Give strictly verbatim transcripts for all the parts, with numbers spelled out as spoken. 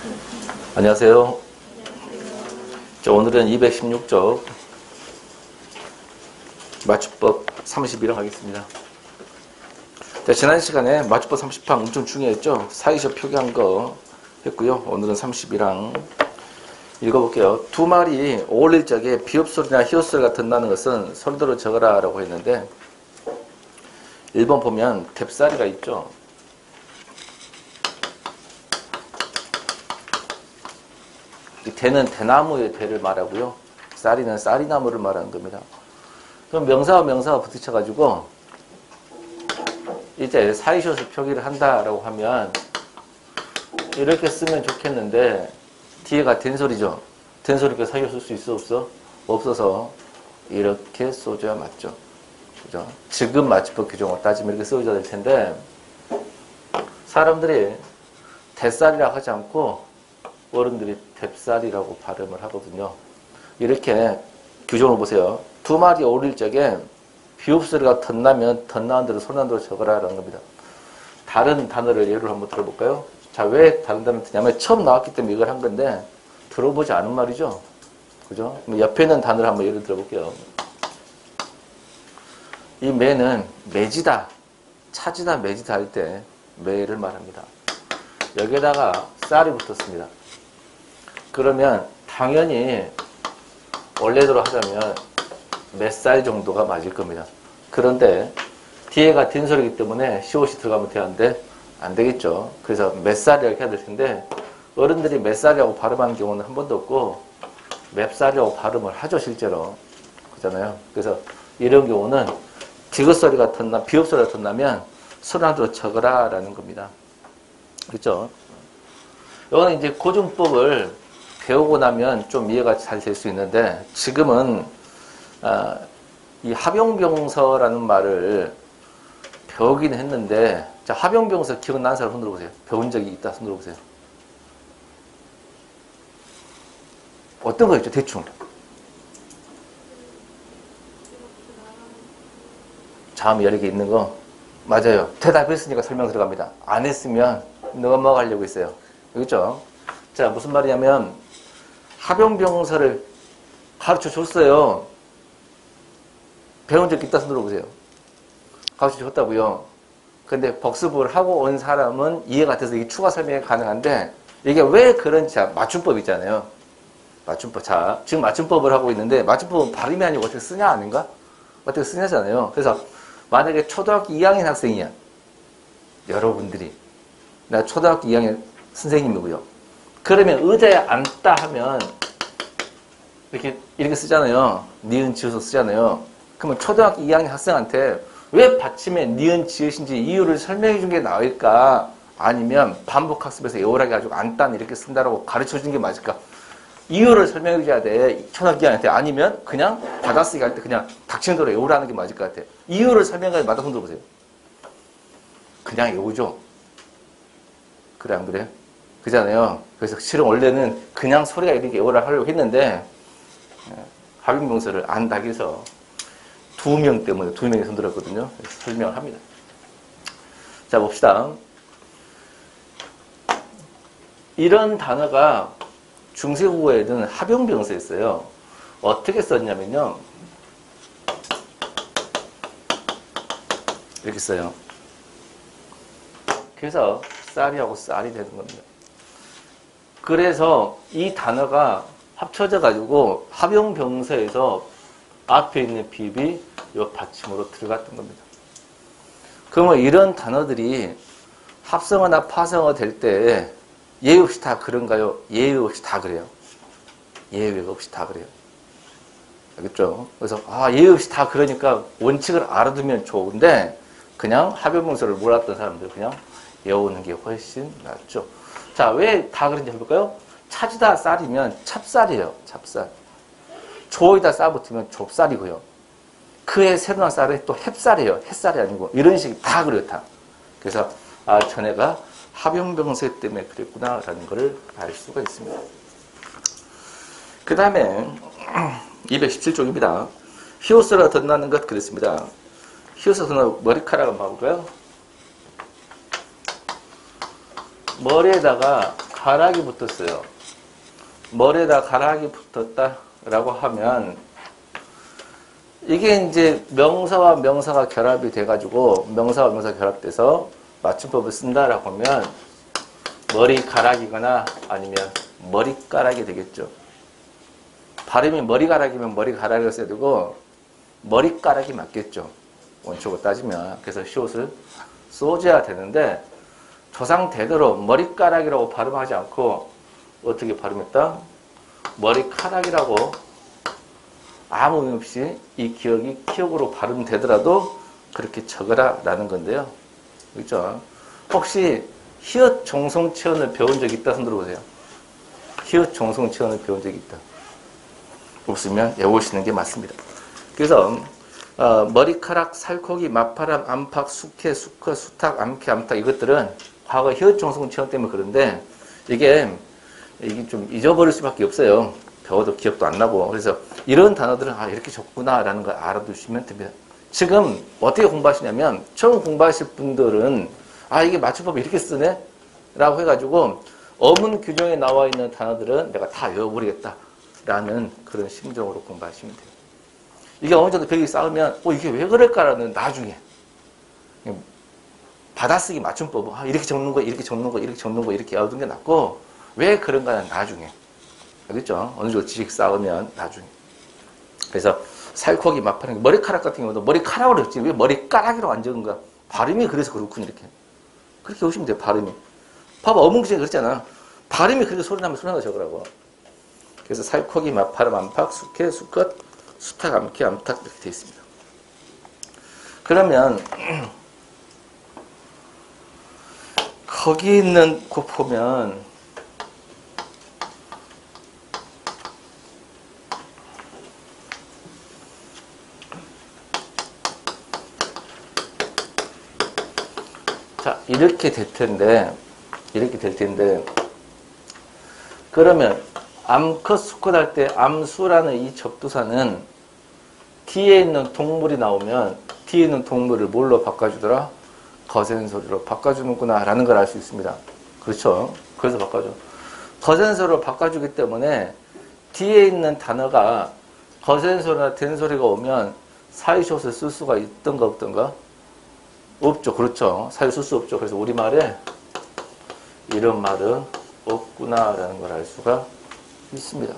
안녕하세요. 자, 오늘은 이백십육 쪽 맞춤법 삼십일 항 하겠습니다. 자, 지난 시간에 맞춤법 삼십 항 엄청 중요했죠. 사이셔 표기한 거 했고요. 오늘은 삼십일 항 읽어볼게요. 두 말이 어울릴 적에 비읍소리나 히읗소리가 덧나는 것은 서류대로 적어라 라고 했는데 일 번 보면 뎁사리가 있죠. 이 대는 대나무의 대를 말하고요. 쌀이는 쌀이나무를 말하는 겁니다. 그럼 명사와 명사가 부딪혀가지고 이제 사이셔서 표기를 한다라고 하면 이렇게 쓰면 좋겠는데 뒤에가 된소리죠. 된소리가 사이셔 쓸 수 있어 없어? 없어서 이렇게 써줘야 맞죠. 그죠? 지금 맞춤법 규정을 따지면 이렇게 써줘야 될 텐데 사람들이 대쌀이라고 하지 않고 어른들이 뎁쌀이라고 발음을 하거든요. 이렇게 규정을 보세요. 두 말이 어울릴 적에 비읍소리가 덧나면 덧나는 대로 손난 대로 적어라 라는 겁니다. 다른 단어를 예를 한번 들어볼까요? 자, 왜 다른 단어를 듣냐면 처음 나왔기 때문에 이걸 한 건데 들어보지 않은 말이죠. 그죠? 옆에 있는 단어를 한번 예를 들어볼게요. 이 매는 매지다, 차지다, 매지다 할 때 매를 말합니다. 여기에다가 쌀이 붙었습니다. 그러면 당연히 원래대로 하자면 몇 살 정도가 맞을 겁니다. 그런데 뒤에가 된소리이기 때문에 시옷이 들어가면 되는데 안 되겠죠. 그래서 몇 살이라고 해야 될 텐데 어른들이 몇 살이라고 발음하는 경우는 한 번도 없고 몇 살이라고 발음을 하죠, 실제로. 그렇잖아요. 그래서 이런 경우는 디귿소리가 덧나, 비읍소리가 덧나면 손안으로 적어라 라는 겁니다. 그렇죠? 이거는 이제 고증법을 배우고 나면 좀 이해가 잘 될 수 있는데 지금은 아, 이 합용병서라는 말을 배우긴 했는데 자, 합용병서 기억나는 사람 손 들어보세요. 배운 적이 있다 손 들어보세요. 어떤 거 있죠? 대충. 자음 여러 개 있는 거 맞아요. 대답했으니까 설명 들어갑니다. 안 했으면 넘어가려고 있어요. 그렇죠? 자, 무슨 말이냐면 합용병서를 가르쳐 줬어요. 배운 적 있다 손 들어보세요. 가르쳐 줬다고요. 근데 복습을 하고 온 사람은 이해가 돼서 이게 추가 설명이 가능한데 이게 왜 그런지 자, 맞춤법 있잖아요. 맞춤법. 자, 지금 맞춤법을 하고 있는데 맞춤법은 발음이 아니고 어떻게 쓰냐 아닌가? 어떻게 쓰냐잖아요. 그래서 만약에 초등학교 이 학년 학생이야. 여러분들이. 나 초등학교 이 학년 선생님이고요. 그러면 의자에 앉다 하면 이렇게 이렇게 쓰잖아요. 니은 지어서 쓰잖아요. 그러면 초등학교 이 학년 학생한테 왜 받침에 니은 지으신지 이유를 설명해 준 게 나을까? 아니면 반복 학습에서 애월하게 가지고 앉다는 이렇게 쓴다라고 가르쳐 준 게 맞을까? 이유를 설명해 줘야 돼. 초등학교 이 학년한테. 아니면 그냥 받아쓰기 할 때 그냥 닥치는 대로 애월하는 게 맞을 것 같아. 이유를 설명해 마다 손 들어보세요. 그냥 애우죠. 그래 안 그래? 그잖아요. 그래서 실은 원래는 그냥 소리가 이렇게 애호를 하려고 했는데 합용명서를 안다 해서 두 명 때문에 두 명이 손들었거든요. 설명을 합니다. 자, 봅시다. 이런 단어가 중세국어에는 합용병서에 있어요. 어떻게 썼냐면요. 이렇게 써요. 그래서 쌀이하고 쌀이 되는 겁니다. 그래서 이 단어가 합쳐져 가지고 합용병서에서 앞에 있는 비읍이 이 받침으로 들어갔던 겁니다. 그러면 이런 단어들이 합성어나 파성어 될 때 예외 없이 다 그런가요? 예외 없이 다 그래요. 예외 없이 다 그래요. 알겠죠? 그래서 아, 예외 없이 다 그러니까 원칙을 알아두면 좋은데 그냥 합용병서를 몰랐던 사람들 그냥 외우는 게 훨씬 낫죠. 자, 왜 다 그런지 해볼까요? 차지다 쌀이면 찹쌀이에요. 찹쌀. 조에다 쌀 붙으면 좁쌀이고요. 그의 새로 난 쌀은 또 햅쌀이에요. 햇쌀이 아니고 이런 식이 다 그래요. 다. 그래서 아, 전에가 합용병서 때문에 그랬구나 라는 것을 알 수가 있습니다. 그 다음에 이백십칠 쪽입니다. 히읗소리가 덧나는 것 그랬습니다. 히읗소리가 덧나는 머리카락 한번 봐볼까요? 머리에다가 가락이 붙었어요. 머리에다 가락이 붙었다라고 하면 이게 이제 명사와 명사가 결합이 돼가지고 명사와 명사가 결합돼서 맞춤법을 쓴다라고 하면 머리가락이거나 아니면 머리가락이 되겠죠. 발음이 머리가락이면 머리가락을 써야 되고 머리가락이 맞겠죠. 원칙으로 따지면. 그래서 시옷을 써줘야 되는데 조상대대로 머리가락이라고 발음하지 않고 어떻게 발음했다? 머리카락이라고 아무 의미 없이 이 기억이 기억으로 발음되더라도 그렇게 적으라 라는 건데요. 그렇죠? 혹시 히읗 종성체언을 배운 적이 있다 손 들어보세요. 히읗 종성체언을 배운 적이 있다. 없으면 외우시는 게 맞습니다. 그래서 어, 머리카락, 살코기, 마파람, 안팎, 숙회, 수커, 수탁, 암캐, 암탉 이것들은 과거 히읗 종성체언 때문에 그런데 이게 이게 좀 잊어버릴 수밖에 없어요. 배워도 기억도 안 나고. 그래서 이런 단어들은 아 이렇게 적구나라는 걸 알아두시면 됩니다. 지금 어떻게 공부하시냐면 처음 공부하실 분들은 아 이게 맞춤법이 이렇게 쓰네? 라고 해가지고 어문 규정에 나와 있는 단어들은 내가 다 외워버리겠다 라는 그런 심정으로 공부하시면 돼요. 이게 어느 정도 벽이 쌓으면 어 이게 왜 그럴까라는 나중에 받아쓰기 맞춤법 아 이렇게 적는 거 이렇게 적는 거 이렇게 적는 거 이렇게 외우는 게 낫고 왜 그런가는 나중에 알겠죠? 어느 정도 지식 쌓으면 나중에. 그래서 살코기 마파랑 머리카락 같은 경우도 머리카락으로 했지 왜 머리가락이라고 안 적은가? 발음이 그래서 그렇군요. 이렇게 그렇게 오시면 돼요. 발음이. 봐봐 어문규정이 그렇잖아. 발음이 그렇게 소리 나면 소리 나서 적으라고. 그래서 살코기 마파람 안팎 숙회 수컷 수탁 암캐 암탉 이렇게 되어 있습니다. 그러면 거기 있는 거 보면 자, 이렇게 될 텐데, 이렇게 될 텐데, 그러면, 암컷, 수컷 할 때, 암수라는 이 접두사는 뒤에 있는 동물이 나오면, 뒤에 있는 동물을 뭘로 바꿔주더라? 거센 소리로 바꿔주는구나, 라는 걸 알 수 있습니다. 그렇죠? 그래서 바꿔줘. 거센 소리로 바꿔주기 때문에, 뒤에 있는 단어가 거센 소리나 된 소리가 오면, 사이숏을 쓸 수가 있던가 없던가? 없죠. 그렇죠. 사유 쓸 수 없죠. 그래서 우리말에 이런 말은 없구나라는 걸 알 수가 있습니다.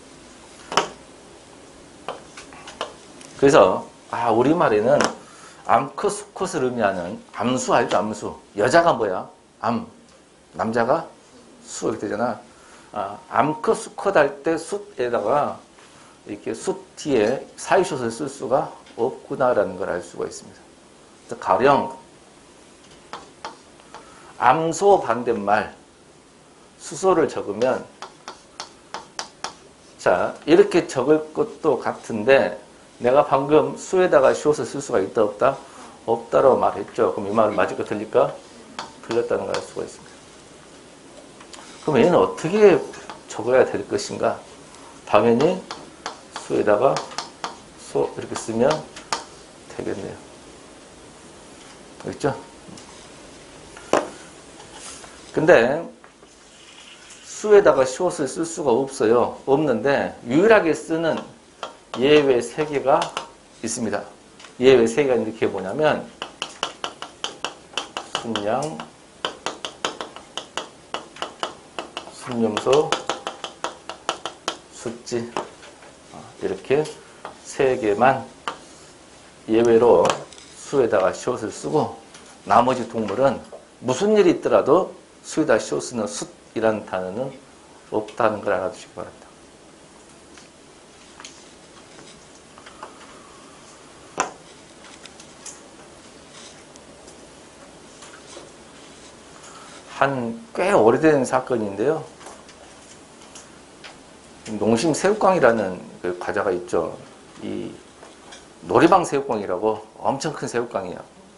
그래서 아 우리말에는 암컷, 수컷을 의미하는 암수 알죠? 암수. 여자가 뭐야? 암. 남자가 수 이렇게 되잖아. 아, 암컷, 수컷 할 때 숫에다가 이렇게 숫 뒤에 사유숏을 쓸 수가 없구나라는 걸 알 수가 있습니다. 가령 암소 반대말 수소를 적으면 자 이렇게 적을 것도 같은데 내가 방금 수에다가 시옷을 쓸 수가 있다 없다? 없다라고 말했죠. 그럼 이 말은 맞을까 틀릴까? 틀렸다는 걸 알 수가 있습니다. 그럼 얘는 어떻게 적어야 될 것인가? 당연히 수에다가 소 이렇게 쓰면 되겠네요. 그렇죠? 근데 수에다가 시옷을 쓸 수가 없어요. 없는데 유일하게 쓰는 예외 세 개가 있습니다. 예외 세 개가 이렇게 뭐냐면 순양, 순념소, 숫지 이렇게 세 개만 예외로 수에다가 시옷을 쓰고 나머지 동물은 무슨 일이 있더라도 수에다가 시옷 쓰는 숫이라는 단어는 없다는 걸 알아두시기 바랍니다. 한 꽤 오래된 사건인데요. 농심 새우깡이라는 그 과자가 있죠. 이 노래방 새우깡이라고 엄청 큰 새우깡이에요.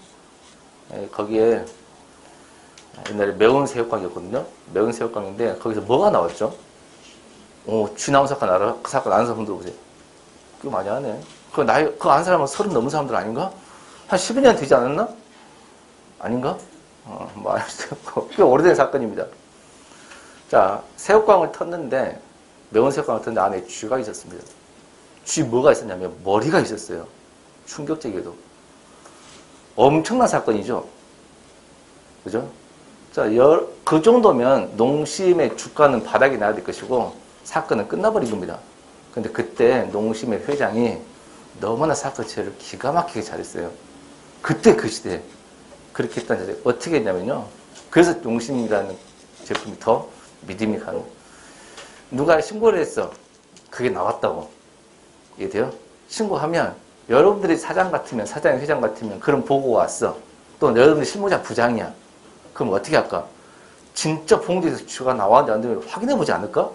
거기에 옛날에 매운 새우깡이었거든요. 매운 새우깡인데 거기서 뭐가 나왔죠? 오, 쥐 나온 사건 알아? 그 사건 아는 사람들 보세요. 그거 많이 하네. 그 나이, 그거 아는 사람은 서른 넘은 사람들 아닌가? 한 십여 년 되지 않았나? 아닌가? 어, 뭐, 꽤 오래된 사건입니다. 자, 새우깡을 텄는데, 매운 새우깡을 텄는데 안에 쥐가 있었습니다. 쥐 뭐가 있었냐면 머리가 있었어요. 충격적이게도. 엄청난 사건이죠. 그죠? 자, 열, 그 정도면 농심의 주가는 바닥이 나야 될 것이고 사건은 끝나버린 겁니다. 근데 그때 농심의 회장이 너무나 사건 처리를 기가 막히게 잘했어요. 그때 그 시대에 그렇게 했다는 자세. 어떻게 했냐면요. 그래서 농심이라는 제품이 더 믿음이 가는. 누가 신고를 했어. 그게 나왔다고. 이해돼요? 신고하면 여러분들이 사장 같으면, 사장, 회장 같으면 그런 보고가 왔어. 또 여러분들이 실무자 부장이야. 그럼 어떻게 할까? 진짜 봉지에서 쥐가 나왔는지 안 되면 확인해보지 않을까?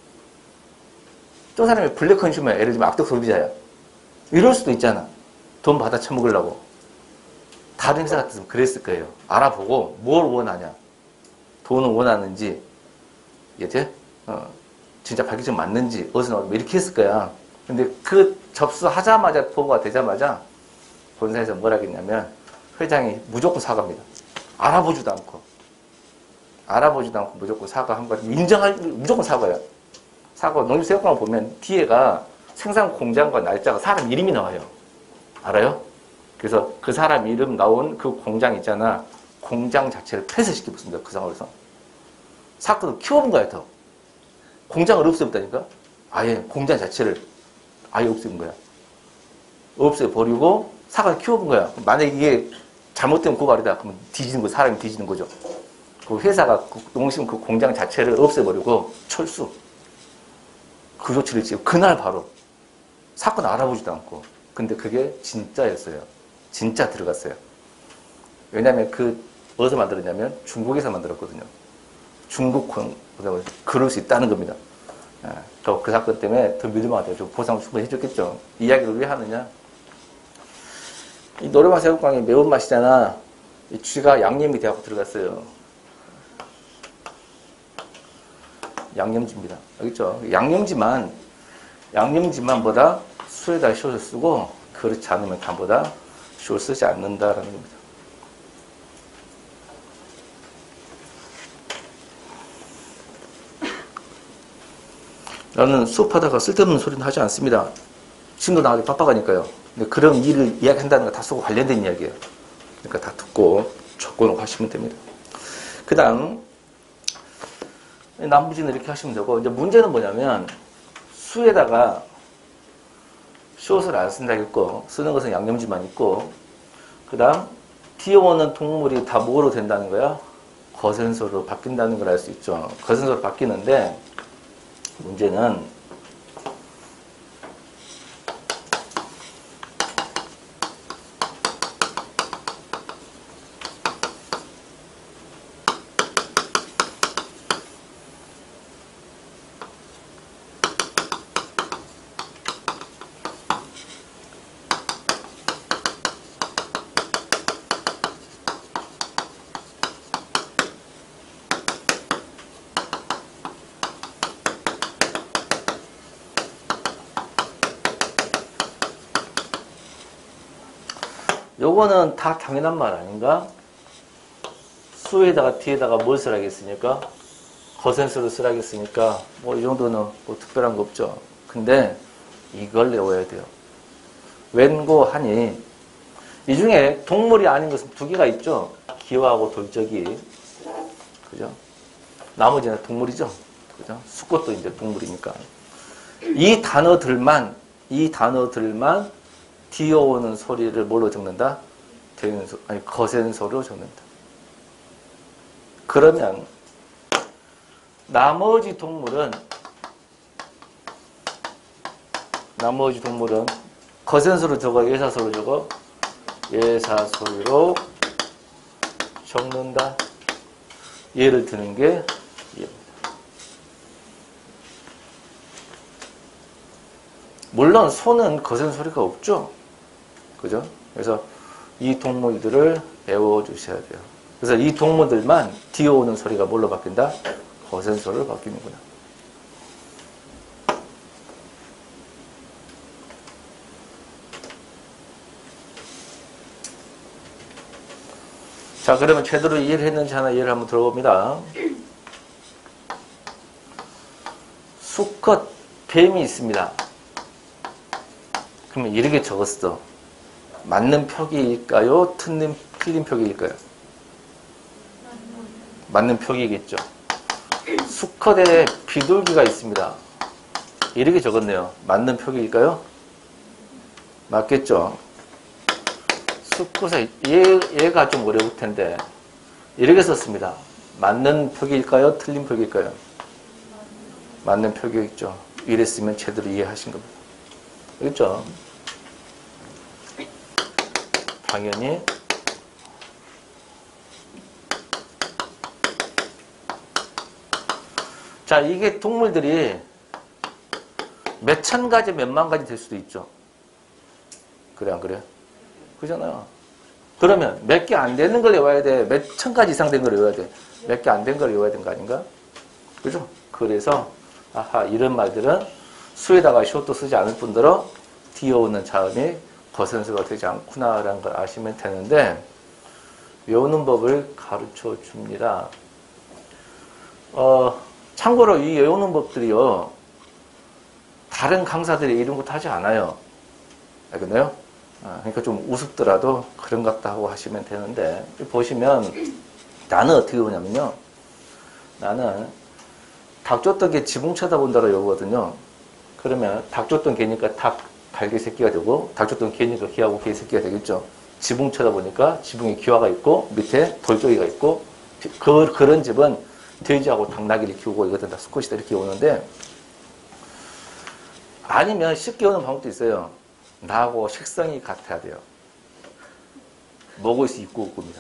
또 사람이 블랙 컨슈머야. 예를 들면 악덕 소비자야. 이럴 수도 있잖아. 돈 받아 처먹으려고. 다른 회사 같았으면 그랬을 거예요. 알아보고 뭘 원하냐. 돈을 원하는지, 이해돼? 어, 진짜 발기증 맞는지, 어디서 나오는지 이렇게 했을 거야. 근데 그 접수하자마자 보고가 되자마자 본사에서 뭐라 했냐면 회장이 무조건 사과합니다. 알아보지도 않고. 알아보지도 않고 무조건 사과한 거 인정할, 무조건 사과해요. 사과, 농림새우깡을 보면 뒤에가 생산 공장과 날짜가 사람 이름이 나와요. 알아요? 그래서 그 사람 이름 나온 그 공장 있잖아. 공장 자체를 폐쇄시켜봤습니다. 그 상황에서. 사건을 키워본 거야, 더. 공장을 없애봤다니까? 아예 공장 자체를 아예 없애본 거야. 없애버리고 사과를 키워본 거야. 만약에 이게 잘못된 고발이다. 그러면 뒤지는 거, 사람이 뒤지는 거죠. 그 회사가, 그 농심 그 공장 자체를 없애버리고 철수. 그 조치를 지금 그날 바로 사건 알아보지도 않고. 근데 그게 진짜였어요. 진짜 들어갔어요. 왜냐면 그 어디서 만들었냐면 중국에서 만들었거든요. 중국 그럴 수 있다는 겁니다. 더 그 사건 때문에 더 믿을만하죠. 좀 보상 충분히 해줬겠죠. 이야기를 왜 하느냐? 이 노래방 새우깡이 매운맛이잖아. 이 쥐가 양념이 돼갖고 들어갔어요. 양념지입니다. 알겠죠? 양념지만, 양념지만보다 술에다 쇼를 쓰고, 그렇지 않으면 간보다 쇼를 쓰지 않는다라는 겁니다. 나는 수업하다가 쓸데없는 소리는 하지 않습니다. 지금도 나가기 바빠가니까요. 근데 그런 일을 이야기한다는 거 다 수고 관련된 이야기예요. 그러니까 다 듣고 적고 하시면 됩니다. 그 다음, 남부지는 이렇게 하시면 되고, 이제 문제는 뭐냐면, 수에다가 숏을 안 쓴다고 있고, 쓰는 것은 양념지만 있고, 그 다음, 뛰어오는 동물이 다 뭐로 된다는 거야? 거센소로 바뀐다는 걸 알 수 있죠. 거센소로 바뀌는데, 문제는 요거는 다 당연한 말 아닌가? 수에다가 뒤에다가 뭘 쓰라겠습니까? 거센수를 쓰라겠으니까 뭐 이 정도는 뭐 특별한 거 없죠. 근데 이걸 외워야 돼요. 웬고 하니 이 중에 동물이 아닌 것은 두 개가 있죠. 기와하고 돌적이. 그죠? 나머지는 동물이죠. 그죠? 수컷도 이제 동물이니까. 이 단어들만 이 단어들만 뛰어오는 소리를 뭘로 적는다? 되는 소, 아니 거센소로 적는다. 그러면 나머지 동물은 나머지 동물은 거센소로 적어, 예사소로 적어, 예사소리로 적는다. 예를 드는 게 예입니다. 물론 소는 거센소리가 없죠. 그죠? 그래서 이 동물들을 배워주셔야 돼요. 그래서 이 동물들만 뛰어오는 소리가 뭘로 바뀐다? 거센소리로 바뀌는구나. 자, 그러면 제대로 이해를 했는지 하나 이해를 한번 들어봅니다. 수컷 뱀이 있습니다. 그러면 이렇게 적었어. 맞는 표기일까요? 틀린, 틀린 표기일까요? 맞는 표기겠죠. 수컷에 비둘기가 있습니다. 이렇게 적었네요. 맞는 표기일까요? 맞겠죠. 수컷에 얘, 얘가 좀 어려울 텐데 이렇게 썼습니다. 맞는 표기일까요? 틀린 표기일까요? 맞는 표기겠죠. 이랬으면 제대로 이해하신 겁니다. 그렇죠? 당연히 자, 이게 동물들이 몇 천 가지, 몇만 가지 될 수도 있죠. 그래, 안 그래? 그잖아요. 그러면 몇 개 안 되는 걸 외워야 돼? 몇 천 가지 이상 된 걸 외워야 돼? 몇 개 안 된 걸 외워야 되는 거 아닌가? 그죠? 그래서, 아하, 이런 말들은 수에다가 숏도 쓰지 않을 뿐더러 뒤에 오는 자음이 거선수가 되지 않구나라는 걸 아시면 되는데, 외우는 법을 가르쳐 줍니다. 어, 참고로 이 외우는 법들이요, 다른 강사들이 이런 것도 하지 않아요. 알겠나요? 아, 그러니까 좀 우습더라도 그런 것 같다 하고 하시면 되는데, 보시면, 나는 어떻게 보냐면요, 나는 닭 쫓던 개 지붕 쳐다본다로 외우거든요. 그러면 닭 쫓던 개니까 닭, 갈개 새끼가 되고, 닭 쫓던 개니까 개하고 개 새끼가 되겠죠. 지붕 쳐다보니까 지붕에 기와가 있고, 밑에 돌조기가 있고, 그, 그런 집은 돼지하고 닭나귀를 키우고 이것들 다 수컷이다 이렇게 오는데, 아니면 쉽게 오는 방법도 있어요. 나하고 식성이 같아야 돼요. 먹을수 있고 없고입니다.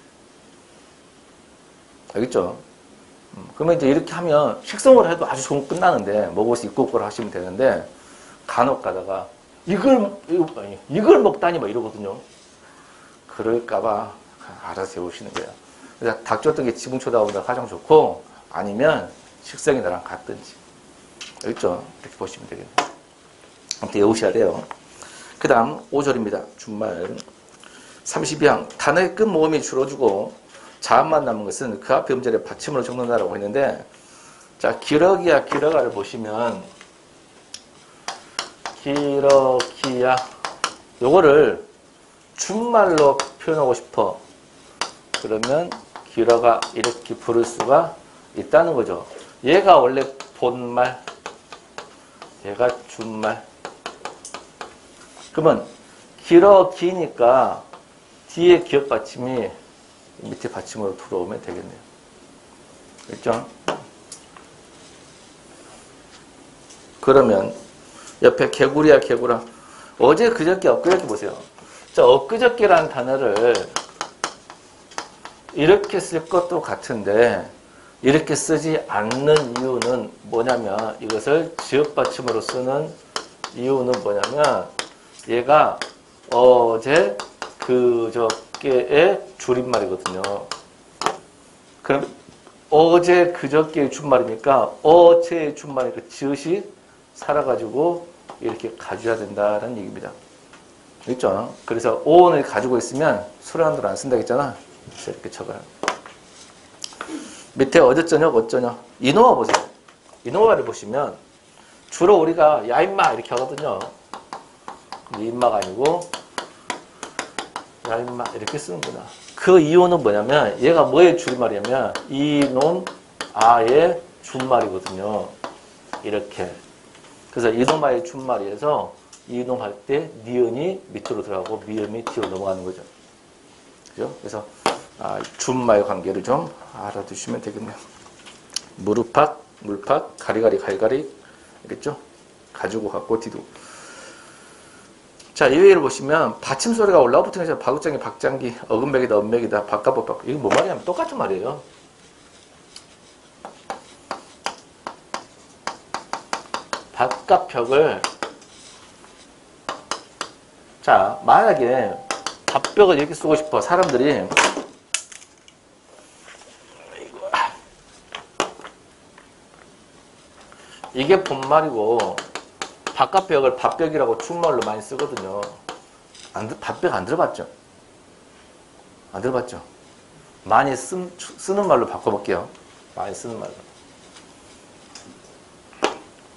알겠죠? 음, 그러면 이제 이렇게 하면 식성으로 해도 아주 좋은 끝나는데 먹을수 있고 없고를 하시면 되는데 간혹 가다가 이걸 이걸, 이걸 먹다니 막 이러거든요. 그럴까봐 알아서 해오시는 거예요. 그래서 닭 쫓던 게 지붕 쳐다보다 가장 좋고 아니면 식성이 나랑 같든지. 알겠죠? 이렇게 보시면 되겠네요. 아무튼 외우셔야 돼요. 그 다음 오 절입니다. 준말 삼십이 항 단어의 끝 모음이 줄어주고 자음만 남은 것은 그 앞에 음절에 받침으로 적는다라고 했는데, 자, 기러기야 기러가를 보시면 기러기야 요거를 준말로 표현하고 싶어. 그러면 기러가 이렇게 부를 수가 있다는 거죠. 얘가 원래 본말, 얘가 준말. 그러면 기러기니까 뒤에 기역 받침이 밑에 받침으로 들어오면 되겠네요. 그렇죠? 그러면 옆에 개구리야 개구라. 어제 그저께 엊그저께 보세요. 자, 엊그저께라는 단어를 이렇게 쓸 것도 같은데 이렇게 쓰지 않는 이유는 뭐냐면, 이것을 지역 받침으로 쓰는 이유는 뭐냐면, 얘가 어제 그저께의 줄임말이거든요. 그럼 어제 그저께의 준말이니까 어제의 준말이니까 지읒이 살아가지고 이렇게 가져야 된다는 얘기입니다. 있죠? 그래서 오온을 가지고 있으면 수란도를 안 쓴다 했잖아. 그래서 이렇게 적어요. 밑에 어제 저녁 어쩌녁 이노와 보세요. 이노와를 보시면 주로 우리가 야 임마 이렇게 하거든요. 임마가 아니고 야 임마 이렇게 쓰는구나. 그 이유는 뭐냐면 얘가 뭐의 줄임말이냐면 이놈 아의 준말이거든요. 이렇게. 그래서 이놈아의 준말이어서 이놈 할 때 니은이 밑으로 들어가고 미음이 뒤로 넘어가는 거죠. 그죠? 그래서 아, 준말 관계를 좀 알아두시면 되겠네요. 무릎팍, 물팍, 가리가리, 갈가리, 알겠죠? 가지고 갖고 뒤도. 자, 이 외를 보시면 받침 소리가 올라와 붙은 것이 바구장이 박장기, 어금맥이다, 엄맥이다, 바깥법박. 이게 뭐 말이냐면 똑같은 말이에요. 바깥벽을, 자, 만약에 밥벽을 이렇게 쓰고 싶어 사람들이 이게 본말이고 바깥벽을 밥벽이라고 충말로 많이 쓰거든요. 안, 밥벽 안 들어봤죠? 안 들어봤죠? 많이 쓴, 쓰는 말로 바꿔볼게요. 많이 쓰는 말로.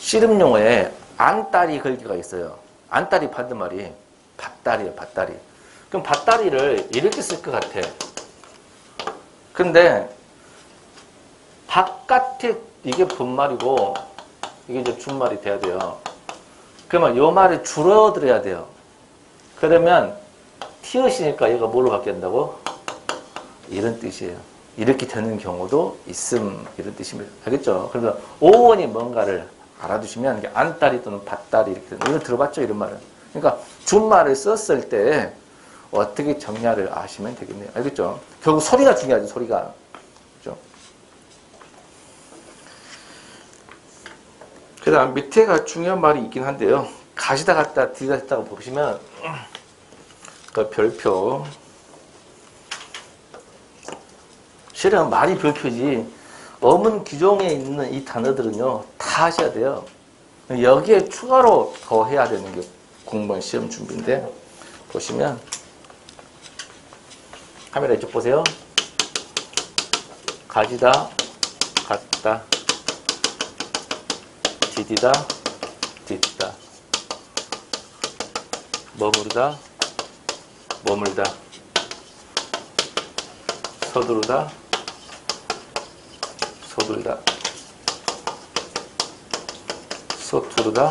씨름용어에 안다리 걸기가 있어요. 안다리 반대말이 밭다리예요, 밭다리. 그럼 밭다리를 이렇게 쓸 것 같아. 근데 바깥에 이게 본말이고 이게 이제 준말이 돼야 돼요. 그러면 요 말이 줄어들어야 돼요. 그러면 티읕이니까 얘가 뭘로 바뀐다고? 이런 뜻이에요. 이렇게 되는 경우도 있음, 이런 뜻입니다. 알겠죠? 그래서 오원이 뭔가를 알아두시면 이게 안다리 또는 밭다리 이렇게 되는, 이거 들어봤죠? 이런 말은. 그러니까 준말을 썼을 때 어떻게 정리를 아시면 되겠네요. 알겠죠? 결국 소리가 중요하죠, 소리가. 그죠? 그 다음 밑에가 중요한 말이 있긴 한데요. 가시다 갔다 뒤다 했다가 보시면 그 별표. 실은 말이 별표지 어문 규정에 있는 이 단어들은요 다 하셔야 돼요. 여기에 추가로 더 해야 되는 게 공무원 시험 준비인데 보시면 카메라 이쪽 보세요. 가지다 갔다 디디다 딛다 머무르다 머물다 서두르다 서둘다 서투르다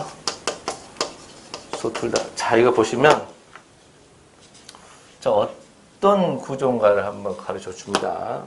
서툴다. 자, 이거 보시면 자, 어떤 구조인가를 한번 가르쳐 줍니다.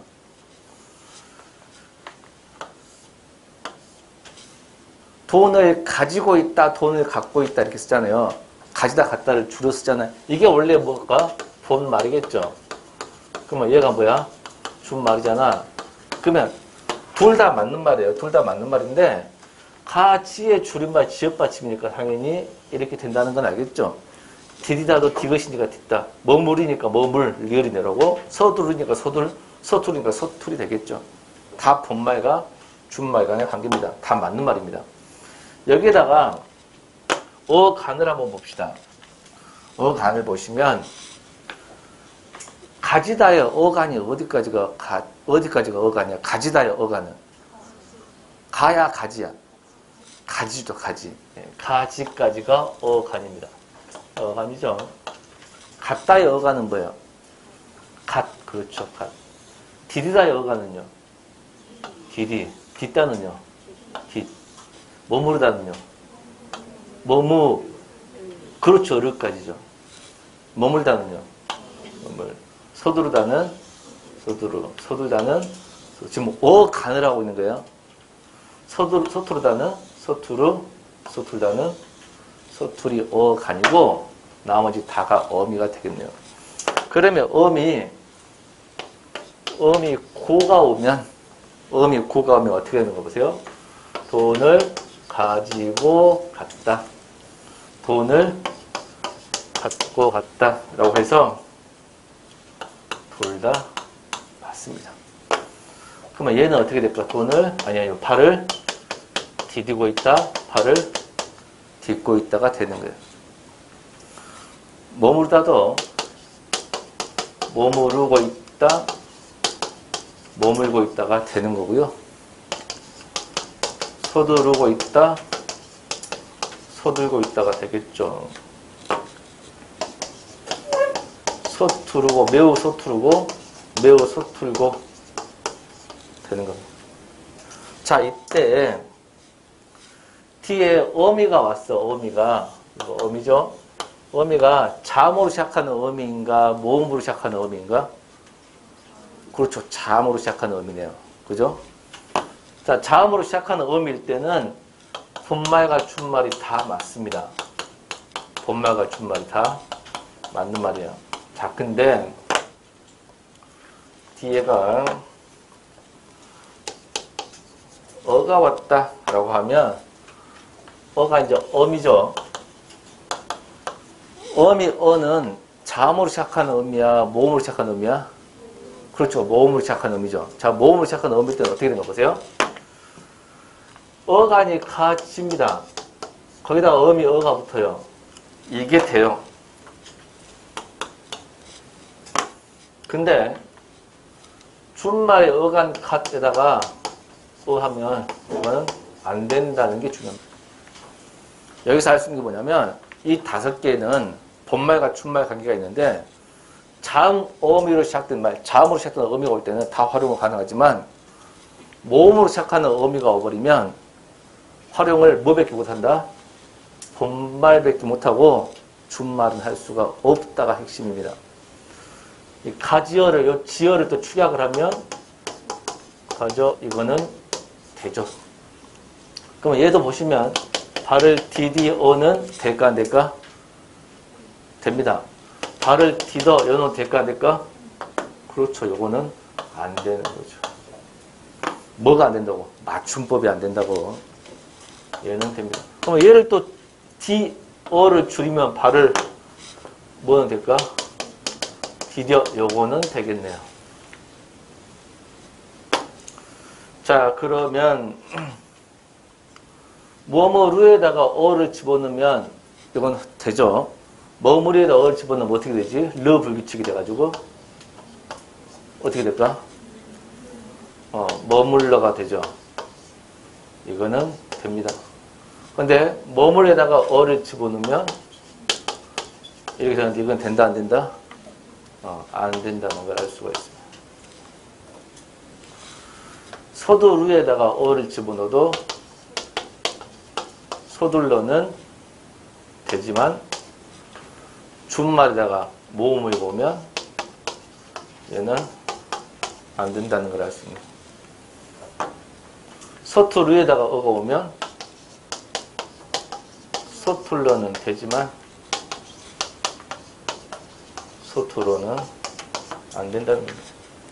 돈을 가지고 있다, 돈을 갖고 있다 이렇게 쓰잖아요. 가지다 갖다를 줄여 쓰잖아요. 이게 원래 뭐가 본 말이겠죠. 그러면 얘가 뭐야? 준 말이잖아. 그러면 둘 다 맞는 말이에요. 둘 다 맞는 말인데 가지의 줄임말 지역받침이니까 당연히 이렇게 된다는 건 알겠죠. 디디다도 디귿이니까 딛다. 머무리니까 머물, 리을이 내라고. 서두르니까 서둘, 서투르니까 서툴이 되겠죠. 다 본말과 준말 간의 관계입니다. 다 맞는 말입니다. 여기에다가 어간을 한번 봅시다. 어간을 보시면 가지다의 어간이 어디까지가 가, 어디까지가 어간이야? 가지다의 어간은 가야 가지야. 가지죠, 가지. 가지까지가 어간입니다. 어간이죠. 갔다의 어간은 뭐예요? 갓, 그렇죠, 갓. 디디다의 어간은요? 디디. 딛다는요? 딛. 머무르다는요? 머무. 그렇죠, 어르까지죠. 머물다는요? 머물. 서두르다는 서두르. 서둘다는 지금 어간을 하고 있는 거예요. 서두르, 서투르다는 서투르. 서툴다는 서툴이 어간이고 나머지 다가 어미가 되겠네요. 그러면 어미 어미 고가 오면 어미 고가 오면 어떻게 되는 거 보세요. 돈을 가지고 갔다. 돈을 갖고 갔다 라고 해서 둘 다 맞습니다. 그러면 얘는 어떻게 될까? 돈을 아니 아니 팔을 디디고 있다. 팔을 딛고 있다가 되는 거예요. 머무르다도 머무르고 있다. 머물고 있다가 되는 거고요. 서두르고 있다. 서둘고 있다가 되겠죠. 서투르고 매우 서투르고 매우 서툴고 되는 겁니다. 자, 이때 뒤에 어미가 왔어. 어미가 이거 어미죠. 어미가 자음으로 시작하는 어미인가 모음으로 시작하는 어미인가? 그렇죠. 자음으로 시작하는 어미네요. 그죠? 자, 자음으로 시작하는 어미일 때는 본말과 준말이 다 맞습니다. 본말과 준말이 다 맞는 말이에요. 자, 근데 뒤에가 어가 왔다 라고 하면 어가 이제 어미죠. 어미 어는 자음으로 시작하는 어미야, 모음으로 시작하는 어미야? 그렇죠. 모음으로 시작하는 어미죠. 자, 모음으로 시작하는 어미일 때는 어떻게 되는 거 보세요. 어간이 가집니다. 거기다가 어미 어가 붙어요. 이게 돼요. 근데 준말의 어간 갓에다가 어 하면 이거는 안 된다는 게 중요합니다. 여기서 알 수 있는 게 뭐냐면 이 다섯 개는 본말과 준말 관계가 있는데 자음, 어미로 시작된 말, 자음으로 시작된 어미가 올 때는 다 활용은 가능하지만 모음으로 시작하는 어미가 와버리면 활용을 뭐밖에 못한다? 본말밖에 못하고 준말은 할 수가 없다가 핵심입니다. 이 가지어를, 요 지어를 또 축약을 하면 가져, 이거는 되죠. 그럼 얘도 보시면 발을 디디어는 될까 안 될까? 됩니다. 발을 디더 여는 될까 안 될까? 그렇죠. 요거는 안 되는 거죠. 뭐가 안 된다고? 맞춤법이 안 된다고. 얘는 됩니다. 그럼 얘를 또 디어를 줄이면 발을 뭐는 될까? 디뎌 요거는 되겠네요. 자, 그러면 뭐뭐루에다가 어를 집어넣으면 이건 되죠. 뭐뭐루에다 어를 집어넣으면 어떻게 되지? 르 불규칙이 돼가지고 어떻게 될까? 어, 머물러가 되죠. 이거는 됩니다. 근데 머물에다가 어를 집어넣으면 이렇게 되는데 이건 된다 안 된다? 어, 안 된다는 걸 알 수가 있습니다. 서두르에다가 어를 집어넣어도 서둘러는 되지만 준말에다가 모음을 보면 얘는 안 된다는 걸 알 수 있습니다. 서투르에다가 어가 오면 서툴러는 되지만 서투러는 안 된다는 겁니다.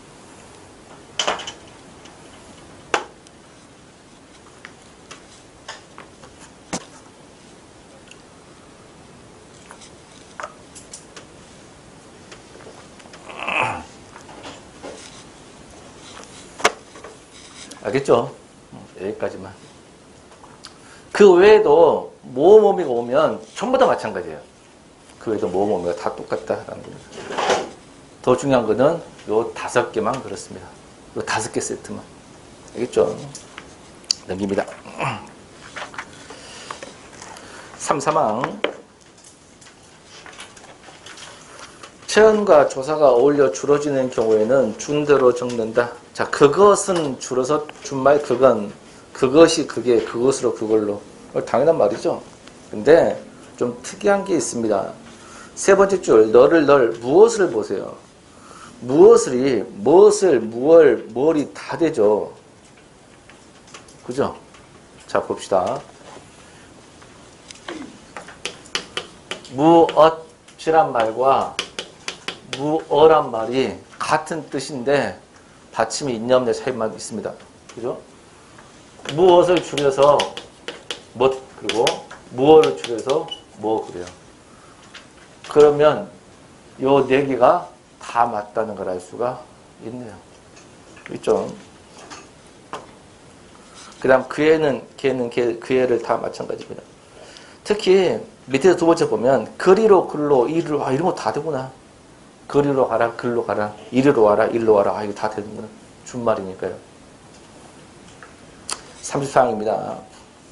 알겠죠? 여기까지만. 그 외에도 모음어미가 오면 전부 다 마찬가지예요. 그 외에도 모음어미가 다 똑같다라는 겁니다. 더 중요한 거는 요 다섯 개만 그렇습니다. 요 다섯 개 세트만. 알겠죠? 넘깁니다. 삼 사망. 체언과 조사가 어울려 줄어지는 경우에는 준대로 적는다. 자, 그것은 줄어서 준말 그건, 그것이 그게, 그것으로 그걸로. 당연한 말이죠. 근데 좀 특이한 게 있습니다. 세 번째 줄, 너를 널, 무엇을 보세요. 무엇을이, 무엇을, 무얼, 뭘이 다 되죠. 그죠? 자, 봅시다. 무엇이란 말과 무어란 말이 같은 뜻인데 받침이 있냐 없냐 차이만 있습니다. 그죠? 무엇을 줄여서 뭐 그리고 무어를 줄여서 뭐 그래요. 그러면 요 네 개가 다 맞다는 걸 알 수가 있네요. 있죠? 그 다음 그 애는 걔는 걔, 그 애를 다 마찬가지입니다. 특히 밑에서 두 번째 보면 그리로 글로 이리로 아 이런 거 다 되구나. 그리로 가라 글로 가라 이리로 와라 일로 와라 아 이거 다 되는구나. 준말이니까요. 삼십사 항입니다.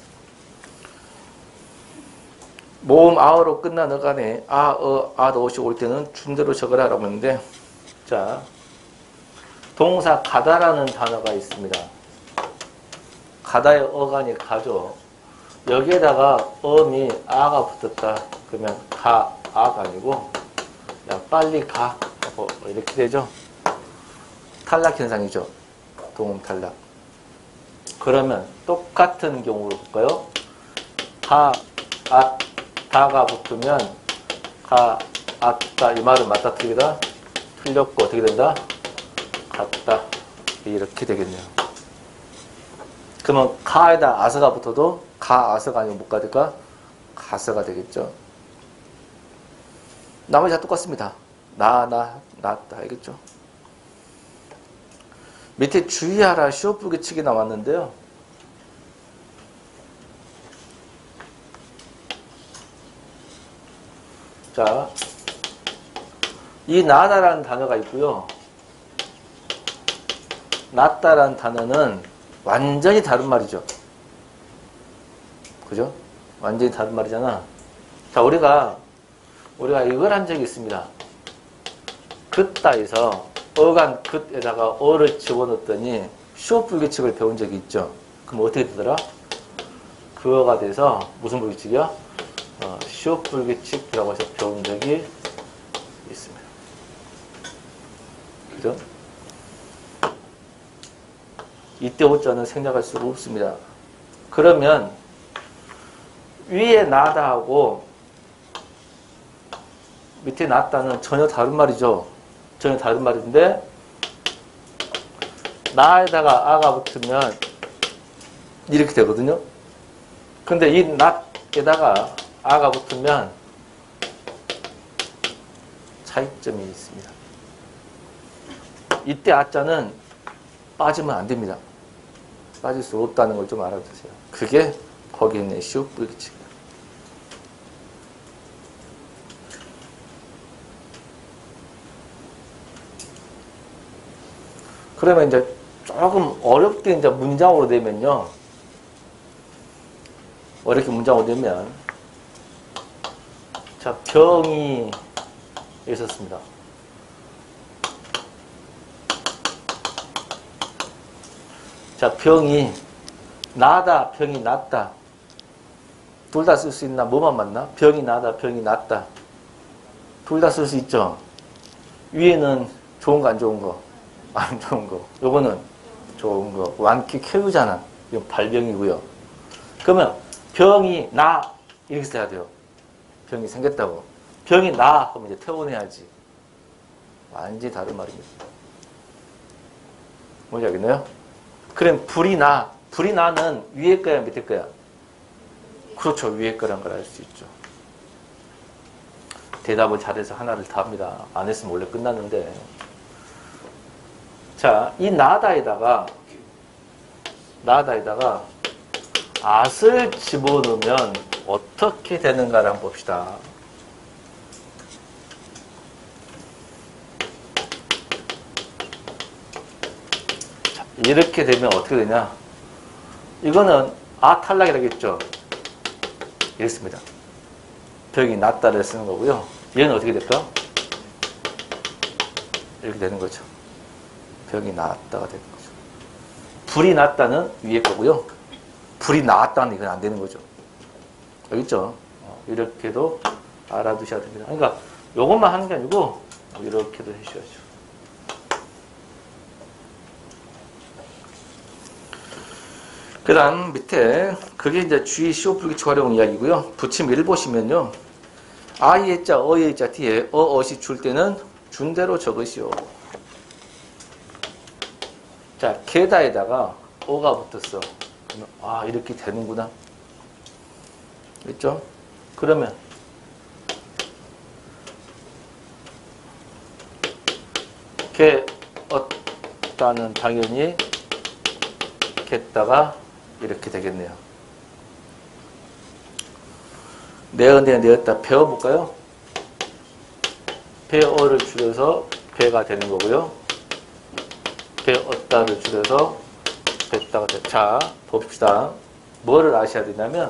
모음 아어로 끝난 어간에 아, 어, 아, 어시 올 때는 준대로 적으라 라고 했는데 자 동사 가다라는 단어가 있습니다. 가다의 어간이 가죠. 여기에다가 어미 아가 붙었다. 그러면 가, 아가 아니고 야 빨리 가 뭐 이렇게 되죠. 탈락 현상이죠. 동음 탈락. 그러면 똑같은 경우로 볼까요? 가, 아, 다가 붙으면 가, 아, 따 이 말은 맞다 틀리다? 틀렸고 어떻게 된다? 같다. 이렇게 되겠네요. 그러면 가에다 아서가 붙어도 가, 아서가 아니면 뭐가 될까? 가서가 되겠죠. 나머지 다 똑같습니다. 나, 나, 낫다. 알겠죠? 밑에 주의하라 시옷부기 치기 나왔는데요. 자, 이 나다라는 단어가 있고요. 낫다라는 단어는 완전히 다른 말이죠. 그죠? 완전히 다른 말이잖아. 자, 우리가, 우리가 이걸 한 적이 있습니다. 긋다에서 어간 긋에다가 어를 집어넣었더니 시옷 불규칙을 배운 적이 있죠. 그럼 어떻게 되더라? 그 어가 돼서 무슨 불규칙이야? 어, 시옷 불규칙이라고 해서 배운 적이 있습니다. 그죠? 이때 오자는 생략할 수가 없습니다. 그러면 위에 나다 하고 밑에 낫다는 전혀 다른 말이죠. 전혀 다른 말인데 나에다가 아가 붙으면 이렇게 되거든요. 근데 이 낫에다가 아가 붙으면 차이점이 있습니다. 이때 아자는 빠지면 안 됩니다. 빠질 수 없다는 걸 좀 알아두세요. 그게 거기 있는 시옷 불규칙이에요. 그러면 이제 조금 어렵게 이제 문장으로 되면요. 어렵게 문장으로 되면 자, 병이 있었습니다. 자, 병이 나다, 병이 낫다. 둘 다 쓸 수 있나? 뭐만 맞나? 병이 나다, 병이 낫다. 둘 다 쓸 수 있죠. 위에는 좋은 거, 안 좋은 거? 안 좋은 거. 요거는 좋은 거. 완키 캐우잖아. 이건 발병이고요. 그러면 병이 나 이렇게 써야 돼요. 병이 생겼다고. 병이 나 하면 이제 퇴원해야지. 완전히 다른 말입니다. 뭔지 알겠나요? 그럼 불이 나. 불이 나는 위에 거야, 밑에 거야? 그렇죠. 위에 거란 걸 알 수 있죠. 대답을 잘해서 하나를 다 합니다. 안 했으면 원래 끝났는데. 자, 이 나다에다가 나다에다가 at을 집어넣으면 어떻게 되는가를 한번 봅시다. 자, 이렇게 되면 어떻게 되냐? 이거는 아 탈락이라겠죠. 이렇습니다. 병이 낫다를 쓰는 거고요. 얘는 어떻게 될까? 이렇게 되는 거죠. 병이 나았다가 되는 거죠. 불이 났다는 위에 거고요. 불이 나았다는 이건 안 되는 거죠. 여기 있죠? 이렇게도 알아두셔야 됩니다. 그러니까 이것만 하는 게 아니고 이렇게도 해주셔야죠. 그 다음 밑에 그게 이제 주의 시옷 불규칙 활용 이야기고요. 붙임 일 보시면요. 아이의 자, 어의 자 뒤에 어, 어시 줄 때는 준 대로 적으시오. 자, 게다에다가 어가 붙었어. 그러면 아, 이렇게 되는구나. 그렇죠? 그러면 게 어다는 당연히 겠다가 이렇게 되겠네요. 내어내 내었다 배워볼까요? 배어를 줄여서 배가 되는 거고요. 배었다를 줄여서 뱉다가 돼. 자, 봅시다. 뭐를 아셔야 되냐면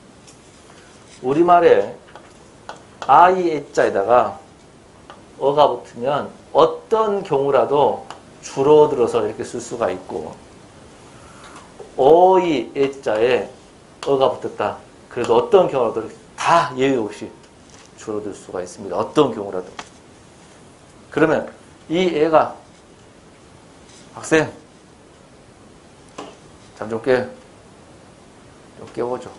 우리말에 아이 애자에다가 어가 붙으면 어떤 경우라도 줄어들어서 이렇게 쓸 수가 있고 어이 애자에 어가 붙었다. 그래도 어떤 경우라도 다 예외 없이 줄어들 수가 있습니다. 어떤 경우라도. 그러면 이 애가 학생 잠 좀 깨. 좀 깨워줘.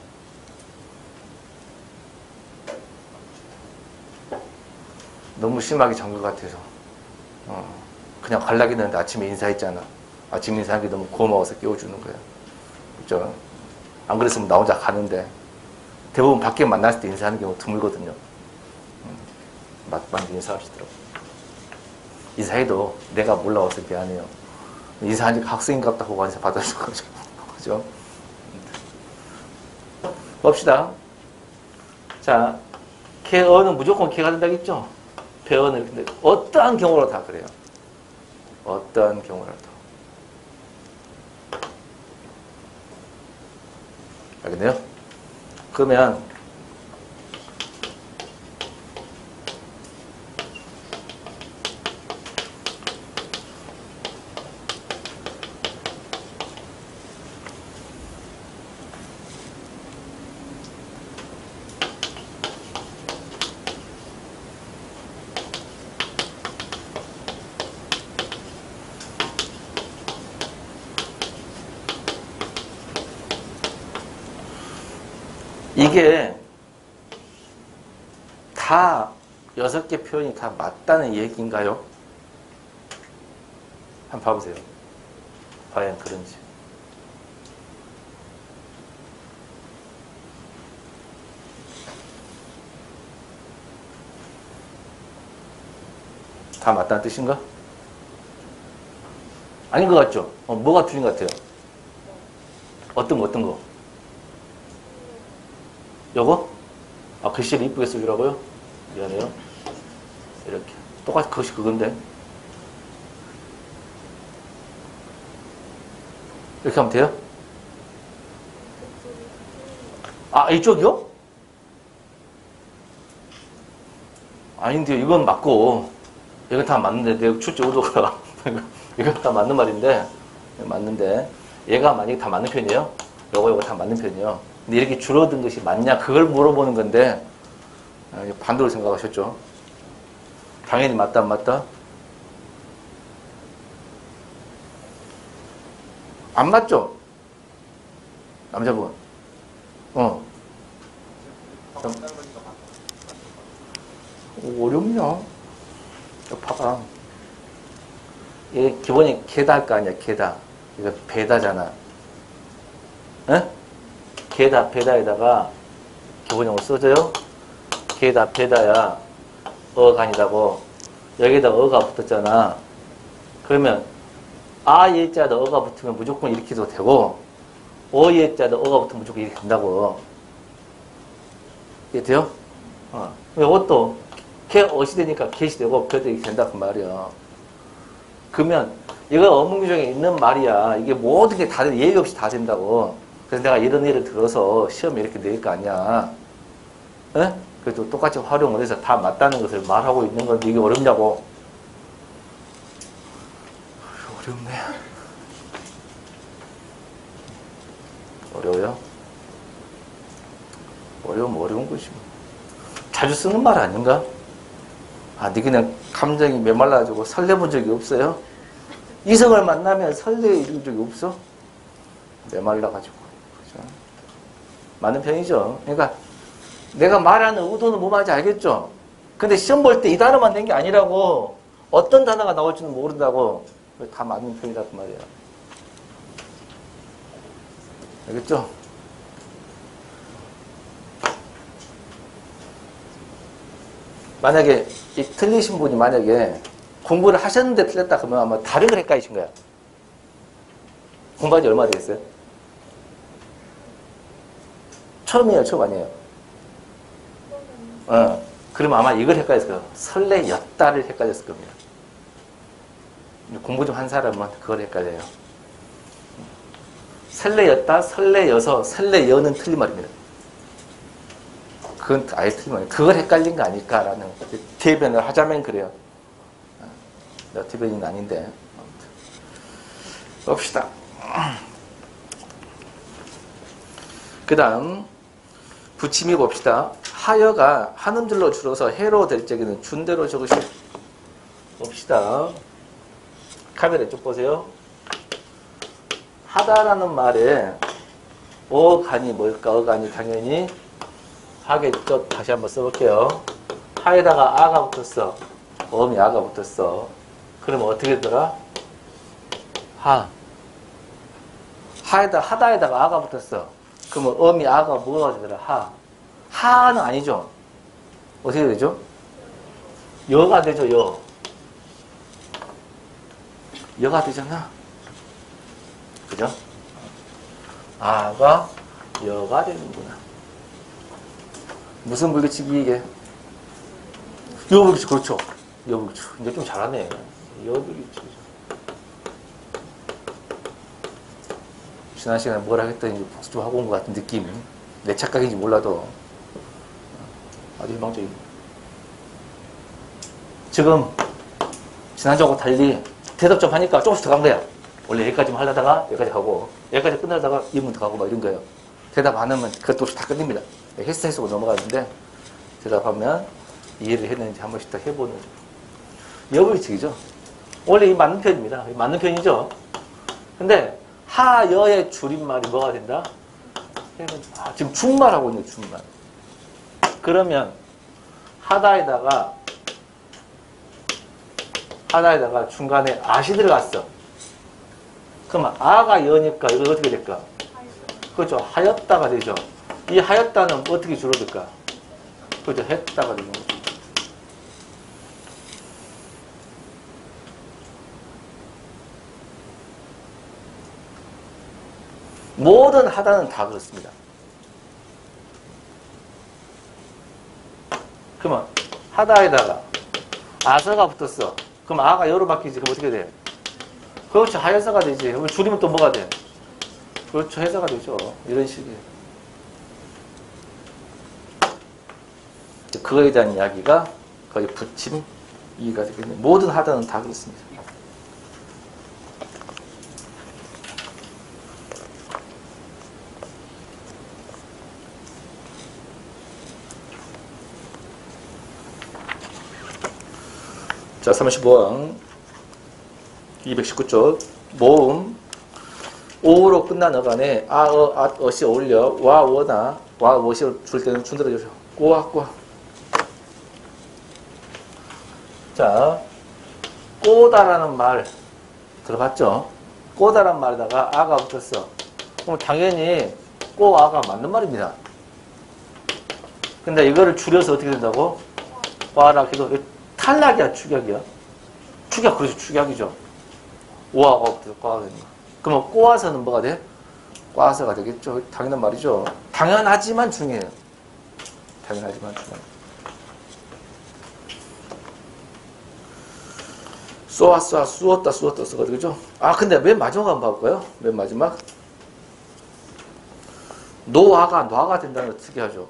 너무 심하게 잔 것 같아서 어, 그냥 갈라기 했는데 아침에 인사했잖아. 아침 인사한 게 너무 고마워서 깨워주는 거야. 그죠? 안 그랬으면 나 혼자 가는데 대부분 밖에 만났을 때 인사하는 경우 드물거든요. 음, 막방 인사하시더라고. 인사해도 내가 몰라와서 미안해요. 인사하니까 학생인 것 같다고 인사 받아줄 거죠. 그죠? 봅시다. 자, 개어는 무조건 개가 된다고 했죠? 배어는 근데 어떠한 경우로 다 그래요. 어떠한 경우라도. 알겠네요? 그러면 이게 다 여섯 개 표현이 다 맞다는 얘기인가요? 한번 봐보세요. 과연 그런지. 다 맞다는 뜻인가? 아닌 것 같죠? 어, 뭐가 틀린 것 같아요? 어떤 거, 어떤 거? 요거? 아, 글씨를 이쁘게 쓰려고요? 미안해요. 이렇게. 똑같이 그것이 그건데. 이렇게 하면 돼요? 아, 이쪽이요? 아닌데요. 이건 맞고, 이건 다 맞는데, 내 출제 의도가, 이건 다 맞는 말인데, 맞는데, 얘가 만약에 다 맞는 편이에요? 요거, 요거 다 맞는 편이에요. 근데 이렇게 줄어든 것이 맞냐? 그걸 물어보는 건데, 반대로 생각하셨죠? 당연히 맞다, 안 맞다? 안 맞죠? 남자분. 어. 어렵냐? 봐봐. 이게 기본이 게다일 거 아니야, 게다. 이거 배다잖아. 에? 게다, 배다에다가 기본형으로 써져요? 게다, 배다야. 어가 아니다고. 여기다 어가 붙었잖아. 그러면 아, 예자도 어가 붙으면 무조건 이렇게 해도 되고, 어, 예자도 어가 붙으면 무조건 이렇게 된다고. 이해 돼요? 어. 이것도 개 어시 되니까 개시 되고 벼도 이렇게 된다 그 말이야. 그러면 이거 어문규정에 있는 말이야. 이게 모든 게 다 예의 없이 다 된다고. 그래서 내가 이런 예를 들어서 시험에 이렇게 낼 거 아니야. 에? 그래도 똑같이 활용을 해서 다 맞다는 것을 말하고 있는 건데 이게 어렵냐고. 어렵네. 어려워요? 어려우면 어려운 것이고. 자주 쓰는 말 아닌가? 아, 니 그냥 감정이 메말라가지고 설레본 적이 없어요? 이성을 만나면 설레인 적이 없어? 메말라가지고. 그죠? 맞는 편이죠. 그러니까 내가 말하는 의도는 뭐 말인지 알겠죠? 근데 시험 볼 때 이 단어만 낸 게 아니라고. 어떤 단어가 나올지는 모른다고. 다 맞는 편이다 그 말이야. 알겠죠? 만약에 이 틀리신 분이 만약에 공부를 하셨는데 틀렸다 그러면 아마 다른 걸 헷갈리신 거야. 공부한 지 얼마나 되겠어요? 처음이에요, 처음 아니에요? 어. 그러면 아마 이걸 헷갈렸을 거예요. 설레였다를 헷갈렸을 겁니다. 공부 좀 한 사람은 그걸 헷갈려요. 설레였다, 설레여서, 설레여는 틀린 말입니다. 그건 아예 틀린 말이에요. 그걸 헷갈린 거 아닐까라는 대변을 하자면 그래요. 내 대변인 아닌데. 봅시다. 그 다음 부침이 봅시다. 하여가 한 음절로 줄어서 해로 될 적에는 준대로 적으시오. 봅시다. 카메라 쭉 보세요. 하다라는 말에 어간이 뭘까? 어간이 당연히 하겠죠. 다시 한번 써볼게요. 하에다가 아가 붙었어. 어음이 아가 붙었어. 그러면 어떻게 되더라? 하. 하에다 하다에다가 아가 붙었어. 그러면 어음이 아가 뭐가 되더라? 하. 하는 아니죠. 어떻게 되죠? 여가 되죠. 여. 여가 되잖아. 그죠? 아가 여가 되는구나. 무슨 불규칙이 이게? 여불규칙, 그렇죠. 여불규칙. 이제 좀 잘하네. 여불규칙이죠. 지난 시간에 뭘 하겠더니 복수 좀 하고 온 것 같은 느낌. 내 착각인지 몰라도 아주 희망적인. 지금 지난주하고 달리 대답 좀 하니까 조금씩 더 간 거야. 원래 여기까지만 하려다가 여기까지 가고 여기까지 끝나다가 이 문 더 가고 막 이런 거예요. 대답 안 하면 그것도 다 끝냅니다. 헬스 해쓰고 넘어가는데 대답하면 이해를 했는지 한 번씩 더 해보는 거죠. 여불칙이죠. 원래 이 맞는 편입니다. 이 맞는 편이죠. 근데 하여의 줄임말이 뭐가 된다? 아, 지금 중말하고 있는 중말. 그러면 하다에다가 하다에다가 중간에 아시 들어갔어. 그러면 아가 여니까 이거 어떻게 될까? 그렇죠. 하였다가 되죠. 이 하였다는 어떻게 줄어들까? 그렇죠. 했다가 되는 거죠. 모든 하다는 다 그렇습니다. 그러면 하다에다가 아서가 붙었어. 그럼 아가 여로 바뀌지. 그럼 어떻게 돼? 그렇죠. 하여서가 되지. 그럼 줄이면 또 뭐가 돼? 그렇죠. 해서가 되죠. 이런 식이에요. 그거에 대한 이야기가 거의 붙임 이해가 되겠네요. 모든 하다는 다 그렇습니다. 자, 삼십오 항 이백십구 쪽 모음 오로 끝난 어간에 아, 어, 앗, 어시 어울려 와, 워나 와, 워시 줄 때는 줄 들어주죠. 꼬아, 꼬아. 자, 꼬다라는 말 들어봤죠? 꼬다란 말에다가 아가 붙었어. 그럼 당연히 꼬아가 맞는 말입니다. 근데 이거를 줄여서 어떻게 된다고? 와라 해도 탈락이야, 축약이야? 축약, 그렇죠. 축약이죠. 오아가 붙어서 꼬아가 되는 거. 그러면 꼬아서는 뭐가 돼? 꼬아서가 되겠죠. 당연한 말이죠. 당연하지만 중요해요. 당연하지만 중요해요. 쏘아, 쏘아, 쏘었다, 쏘었다, 쏘거든. 그죠? 아, 근데 맨 마지막 한번 봐볼까요? 맨 마지막. 노아가, 놔가 된다는 걸 특이하죠.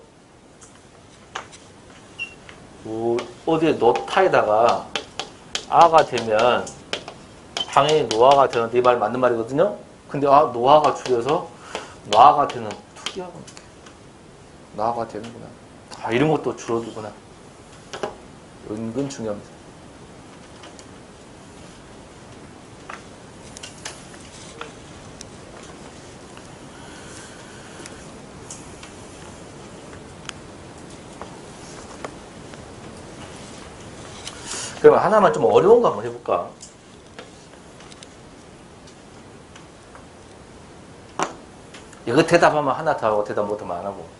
오, 어디에 노타에다가 아가 되면 당연히 노아가 되는 이 말 맞는 말이거든요. 근데 아 노아가 줄여서 놔가 되는 특이하고 놔가 되는구나. 아 이런 것도 줄어들구나. 은근 중요합니다. 그러면 하나만 좀 어려운 거 한번 해볼까? 이거 대답하면 하나 더 하고 대답 못하면 안 하고.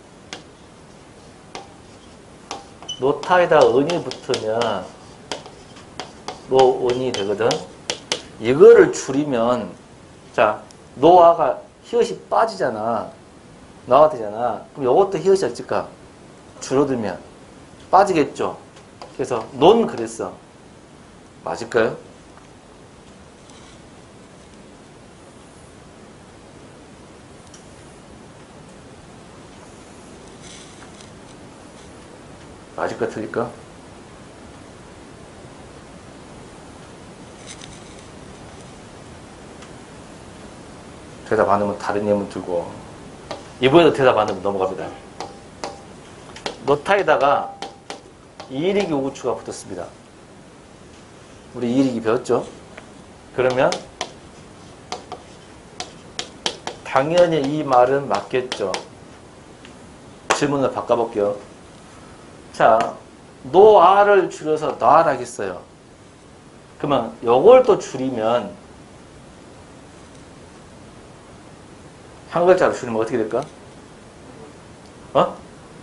노타에다 은이 붙으면 노은이 되거든. 이거를 줄이면 자 노아가 히읗이 빠지잖아. 나와 되잖아. 그럼 이것도 히읗이 어쩔까? 줄어들면 빠지겠죠. 그래서 논 그랬어. 맞을까요? 맞을까 틀릴까? 대답 안 하면 다른 예문 들고 이번에도 대답 안 하면 넘어갑니다. 노타에다가 이일이기 우구추가 붙었습니다. 우리 이일이기 배웠죠? 그러면 당연히 이 말은 맞겠죠. 질문을 바꿔볼게요. 자, 노아를 줄여서 나라겠어요. 그러면 요걸 또 줄이면 한 글자로 줄이면 어떻게 될까? 어?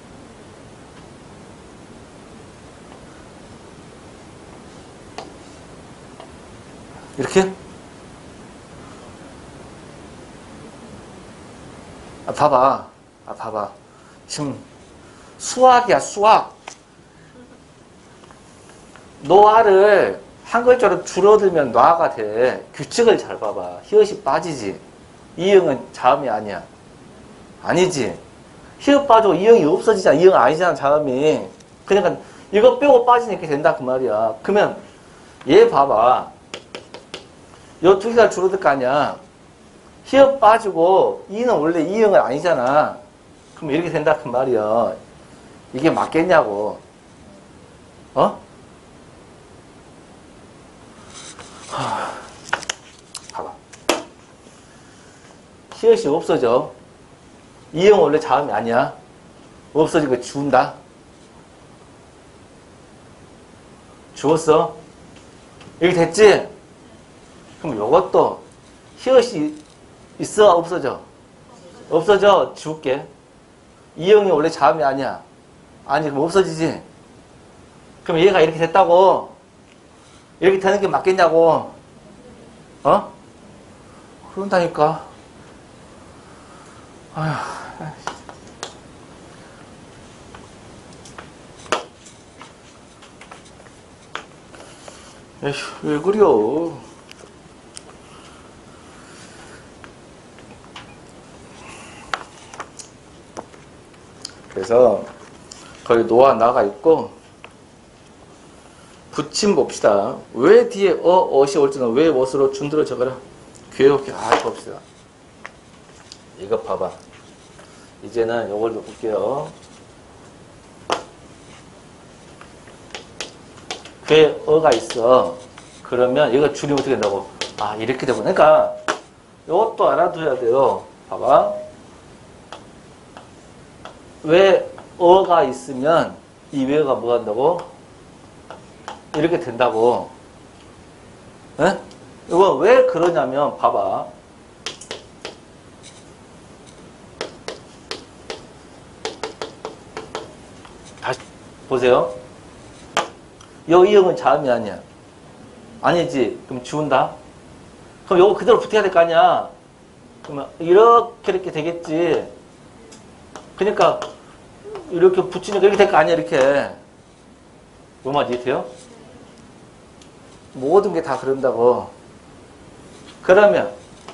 이렇게? 아, 봐봐. 아, 봐봐. 지금 수학이야, 수학. 노아를 한 글자로 줄어들면 놔가 돼. 규칙을 잘 봐봐. 히읗이 빠지지. 이응은 자음이 아니야. 아니지. 히읗 빠지고 이응이 없어지잖아. 이응 아니잖아, 자음이. 그러니까 이거 빼고 빠지니까 된다 그 말이야. 그러면 얘 봐봐. 요 두 개가 줄어들 거 아니야. 히읗 빠지고 이는 원래 이응은 아니잖아. 그럼 이렇게 된다 그 말이야. 이게 맞겠냐고. 어? 하... 봐봐. 히읗이 없어져. 이응 원래 자음이 아니야. 없어지고 지운다. 지웠어? 이렇게 됐지? 그럼 요것도 히읗이 있어? 없어져? 없어져. 지울게. 이응이 원래 자음이 아니야. 아니, 그럼 없어지지? 그럼 얘가 이렇게 됐다고? 이렇게 되는 게 맞겠냐고? 어? 그런다니까. 아휴. 에휴, 왜 그려? 그래서 거기 노아 나가 있고 붙임 봅시다. 왜 뒤에 어, 어시 올 때는 왜 멋으로 준들어 적어라. 귀엽게 아 봅시다. 이거 봐봐. 이제는 요걸 볼게요. 괴 어가 있어. 그러면 이거 줄이면 어떻게 된다고? 아 이렇게 되고. 그러니까 이것도 알아둬야 돼요. 봐봐. 왜 어가 있으면 이 외어가 뭐 한다고? 이렇게 된다고. 에? 이거 왜 그러냐면 봐봐. 다시 보세요. 요 이응은 자음이 아니야. 아니지. 그럼 지운다. 그럼 요거 그대로 붙여야 될 거 아니야. 그러면 이렇게 이렇게 되겠지. 그러니까 이렇게 붙이니까 이렇게 될 거 아니야. 이렇게. 뭐 말인지 이해돼요? 모든 게 다 그런다고. 그러면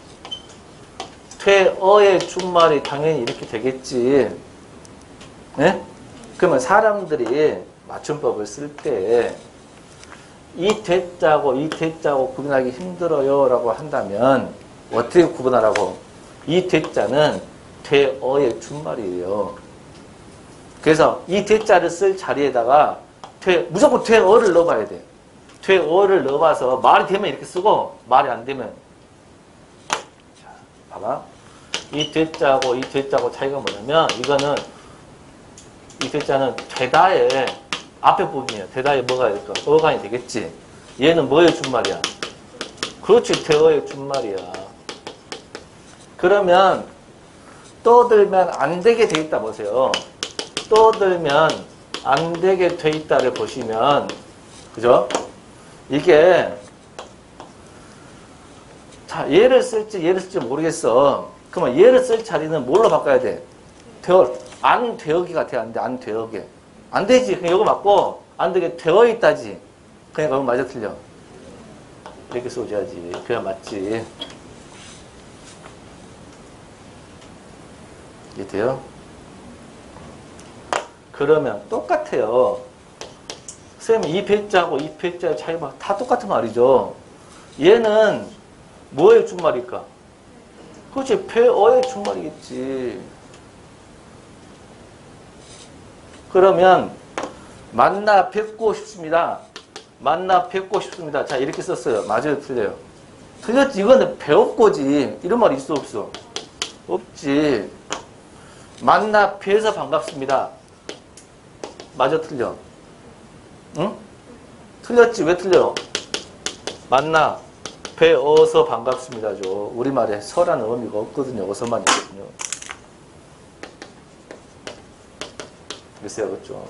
퇴어의 준말이 당연히 이렇게 되겠지. 네? 그러면 사람들이 맞춤법을 쓸 때 이 퇴자고 이 퇴자고 구분하기 힘들어요 라고 한다면 어떻게 구분하라고? 이 퇴자는 퇴어의 준말이에요. 그래서 이 퇴자를 쓸 자리에다가 퇴, 무조건 퇴어를 넣어봐야 돼. 퇴어를 넣어봐서 말이 되면 이렇게 쓰고 말이 안 되면 자, 봐봐. 이 퇴자고 이 퇴자고 차이가 뭐냐면 이거는 이 퇴자는 되다의 앞에 부분이야. 되다에 뭐가 될까? 어간이 되겠지. 얘는 뭐의 준말이야? 그렇지. 퇴어의 준말이야. 그러면 떠들면 안 되게 돼 있다 보세요. 떠들면 안 되게 돼 있다를 보시면 그죠? 이게 자 얘를 쓸지 얘를 쓸지 모르겠어. 그러면 얘를 쓸 자리는 뭘로 바꿔야 돼? 되어 안 되어기가 돼. 안 돼. 안 되어게. 안 되지. 그냥 이거 맞고 안 되게 되어 있다지. 그냥 그건 맞아 틀려. 이렇게 써줘야지. 그래야 맞지. 이게 돼요? 그러면 똑같아요. 선생님 이 배자하고 이 배자의 차이가 다 똑같은 말이죠. 얘는 뭐의 준말일까? 그렇지. 배어의 준말이겠지. 그러면 만나 뵙고 싶습니다. 만나 뵙고 싶습니다. 자 이렇게 썼어요. 맞아요? 틀려요? 틀렸지. 이거는 배웠고지. 이런 말이 있어 없어? 없지. 만나 뵈서 반갑습니다. 맞아 틀려? 응? 틀렸지. 왜 틀려? 만나 뵈어서 반갑습니다죠. 우리말에 서라는 의미가 없거든요. 어서만 있거든요. 글쎄요. 그렇죠.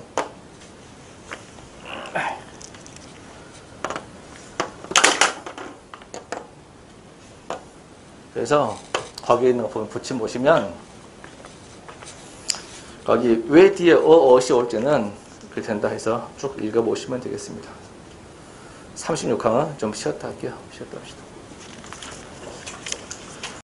그래서 거기에 있는 거 보면 붙임 보시면 거기 왜 뒤에 어, 어시 올 때는 그렇게 된다 해서 쭉 읽어보시면 되겠습니다. 삼십육 항은 좀 쉬었다 할게요. 쉬었다 합시다.